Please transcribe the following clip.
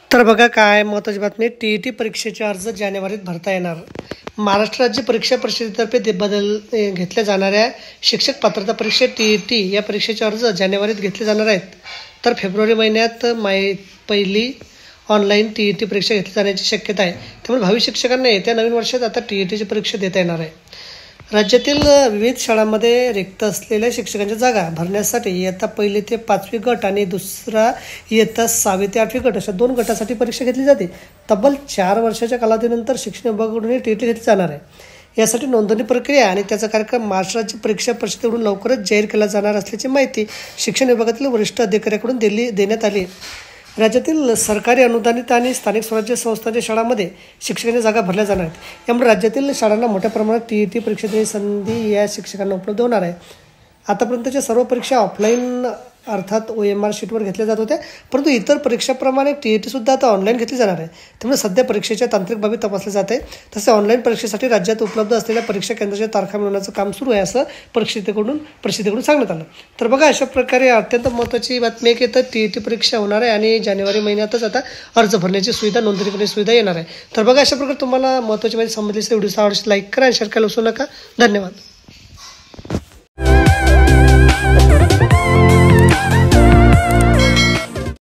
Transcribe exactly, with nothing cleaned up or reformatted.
तर बघा काय महत्त्वाची बातमी, टी ई टी परीक्षेचे अर्ज जानेवारीत भरता येणार. महाराष्ट्र राज्य परीक्षा परिषदेतर्फे दे बदल ए, घेतल्या जाणाऱ्या शिक्षक पात्रता परीक्षा टी ई टी या परीक्षेचे अर्ज जानेवारीत घेतले जाणार आहेत. तर फेब्रुवारी महिन्यात माय पहिली ऑनलाईन टी ई टी परीक्षा घेतली जाण्याची शक्यता आहे. त्यामुळे भावी शिक्षकांना येत्या नवीन वर्षात आता टी ई टीची परीक्षा देता येणार आहे. राज्यातील विविध शाळांमध्ये रिक्त असलेल्या शिक्षकांच्या जागा भरण्यासाठी इयत्ता पहिली ते पाचवी गट आणि दुसरा इयत्ता सहावी ते आठवी गट अशा दोन गटासाठी परीक्षा घेतली जाते. तब्बल चार वर्षाच्या कालावधीनंतर शिक्षण विभागाकडून टी ई टी घेतली जाणार आहे. यासाठी नोंदणी प्रक्रिया आणि त्याचा कार्यक्रम महाराष्ट्र राज्य परीक्षा परिषदेकडून लवकरच जाहीर केला जाणार असल्याची माहिती शिक्षण विभागातील वरिष्ठ अधिकाऱ्यांकडून दिली देण्यात आली. राज्यातील सरकारी अनुदानित आणि स्थानिक स्वराज्य संस्थांच्या शाळांमध्ये शिक्षकांच्या जागा भरल्या जाणार आहेत. यामुळे राज्यातील शाळांना मोठ्या प्रमाणात टी ई टी परीक्षा देण्याची संधी या शिक्षकांना उपलब्ध होणार आहे. आतापर्यंतच्या सर्व परीक्षा ऑफलाईन अर्थात ओ एम आर शीटवर घेतल्या जात होत्या, परंतु इतर परीक्षाप्रमाणे टी ई टीसुद्धा आता ऑनलाईन घेतली जाणार आहे. त्यामुळे सध्या परीक्षेच्या तांत्रिक बाबी तपासल्या जात आहे. तसे ऑनलाईन परीक्षेसाठी राज्यात उपलब्ध असलेल्या परीक्षा केंद्राच्या तारखा मिळवण्याचं काम सुरू आहे असं परिषदेकडून परिषदेकडून सांगण्यात आलं. तर बघा अशा प्रकारे अत्यंत महत्त्वाची बातमी आहे की तर टी ई टी परीक्षा होणार आहे आणि जानेवारी महिन्यातच आता अर्ज भरण्याची सुविधा नोंदणी करण्याची सुविधा येणार आहे. तर बघा अशा प्रकारे तुम्हाला महत्त्वाची माहिती समजली असेल व्हिडिओ आवडल्यास लाईक करा आणि शेअर करायला विसरू नका. धन्यवाद.